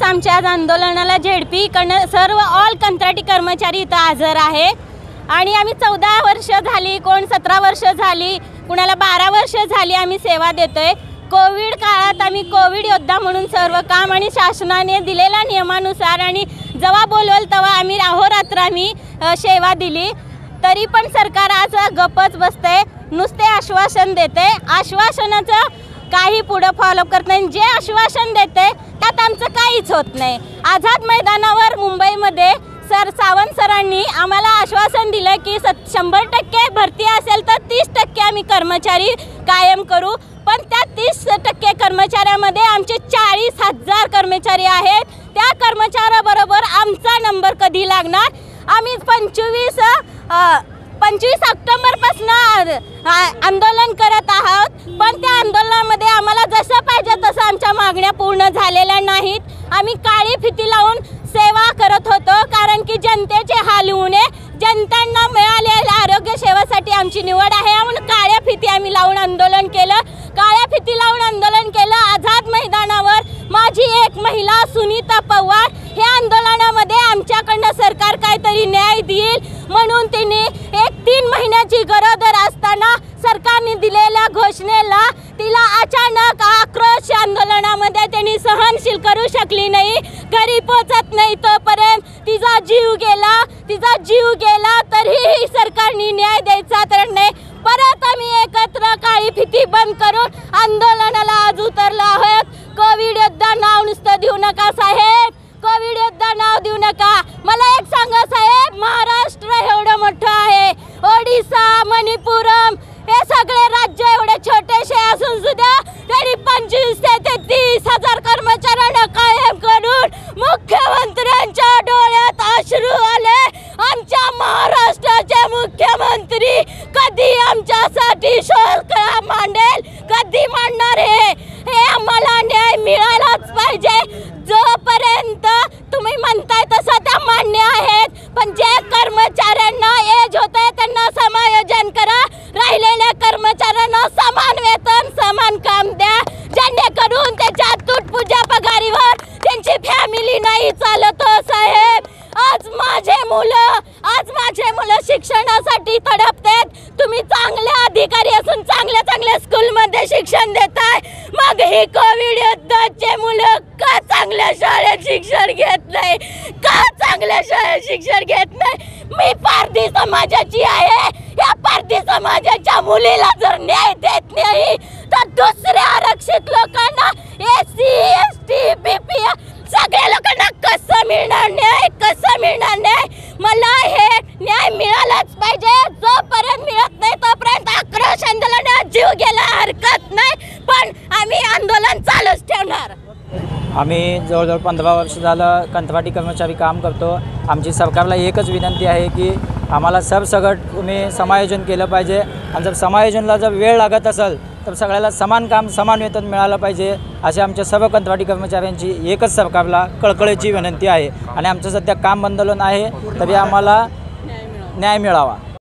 आमच्या आज आंदोलनाला झेडपी कडनं सर्व ऑल कंत्राटी कर्मचारी इथं हजर आहे आणि आम्ही 14 वर्ष झाली, कोण 17 वर्ष झाली, कुणाला 12 वर्ष झाली आम्ही सेवा देतोय। कोविड काळात आम्ही कोविड योद्धा म्हणून सर्व काम आणि शासनाने दिलेल्या नियमानुसार आणि जेव्हा बोलवल तेव्हा आम्ही अहोरात्र आम्ही सेवा दिली, तरी पण सरकार आज गप्पच बसते, नुसते आश्वासन देते। आश्वासनाचं काही पुढे फॉलोअप करत नाही। जे आश्वासन देते त्यात आमचं काहीच होत नाही। आझाद मैदानावर मुंबईमध्ये सावंत सरांनी आम्हाला आश्वासन दिलं की 100% भरती असेल तर 30% आम्ही कर्मचारी कायम करू, पण त्या 30% कर्मचाऱ्यामध्ये आमचे 40,000 कर्मचारी आहेत। त्या कर्मचाऱ्याबरोबर आमचा नंबर कधी लागणार? आम्ही 25 ऑक्टोबरपासून आंदोलन करत आहोत, पण त्या आंदोलनामध्ये आम्हाला जसं पाहिजे तसं आमच्या मागण्या पूर्ण झालेल्या नाहीत। आम्ही काळी फिती लावून सेवा करत होतो, कारण की जनतेचे हाल होऊ नये, जनतांना मिळालेल्या आरोग्य सेवेसाठी आमची निवड आहे म्हणून काळ्या फिती आम्ही लावून आंदोलन केलं। काळ्या फिती लावून आंदोलन केलं आझाद मैदानावर। माझी एक महिला सुनीता पवार ह्या आंदोलनामध्ये आमच्याकडनं सरकार काहीतरी न्याय देईल म्हणून तिने 3 महिन्याची गरोदर असताना सरकारने दिलेल्या घोषणेला तिला अचानक आक्रोश आंदोलनामध्ये त्यांनी सहनशील करू शकली नाही। घरी पोचत नाही तोपर्यंत तिचा जीव गेला तरीही सरकारने न्याय द्यायचा तर नाही। परत आम्ही एकत्र काळी फिती बंद करून आंदोलनाला आज उतरलो आहोत। कोविड योद्धा नाव नुसतं देऊ नका साहेब, कोविड योद्धा नाव देऊ नका। मला एक सांगा साहेब, महाराष्ट्र एवढं मोठं आहे, ओडिसा, मणिपुरम हे सगळे राज्य एवढे छोटेसे असून सुद्धा तरी 25 ते 30 हजार कर्मचाऱ्यांना कायम करून मुख्यमंत्र्यांच्या डोळ्यात अश्रू आले। आमच्या महाराष्ट्राचे मुख्यमंत्री कधी आमच्यासाठी शुल्क मांडेल, कधी मांडणार हे आम्हाला न्याय मिळालाच पाहिजे। जोपर्यंत तुम्ही म्हणताय तसं त्या मान्य आहेत, पण जे कर्मचाऱ्यांना एज होते त्यांना समायोजन करा, राहिलेल्या कर्मचाऱ्यांना समान वेतन समान काम द्या, जेणेकरून त्याच्या तुटपुंज्या पगारीवर त्यांची फॅमिली नाही चालत हो साहेब। आज माझे मुलं शिक्षणासाठी तडपतात, तुम्ही चांगले अधिकारी असून चांगल्या स्कूलमध्ये शिक्षण देताय, मग हे कोविड योद्धाचे मुलं का चांगल्या शाळेत शिक्षण घेत नाही, का चांगल्या शाळेत शिक्षण घेत नाही? मी पारधी समाजाची आहे, या पारधी समाजाच्या मुलीला जर न्याय देत नाही तर दुसऱ्या आरक्षित लोकांना SC, ST, BP सगळ्या लोकांना कसं मिळणार न्याय? मला हे न्याय मिळालाच पाहिजे। जोपर्यंत मिळत नाही तोपर्यंत आक्रोश आंदोलनात जीव गेला हरकत नाही, पण आम्ही आंदोलन चालूच ठेवणार। आम्ही जवळजवळ 15 वर्ष झालं कंत्राटी कर्मचारी काम करतो। आमची सरकारला एकच विनंती आहे की आम्हाला सरसकट तुम्ही समायोजन केलं पाहिजे, आणि जर समायोजनला जर वेळ लागत असेल तर सगळ्याला समान काम समान वेतन मिळालं पाहिजे, अशी आमच्या सर्व कंत्राटी कर्मचाऱ्यांची एकच सरकारला कळकळीची विनंती आहे। आणि आमचं सध्या काम आंदोलन आहे, तरी आम्हाला न्याय मिळावा।